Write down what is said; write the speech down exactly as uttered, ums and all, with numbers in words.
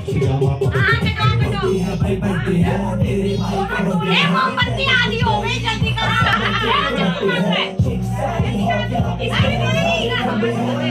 हाँ कटो कटो। ये मोमबत्ती आधी हो गई, जल्दी करो।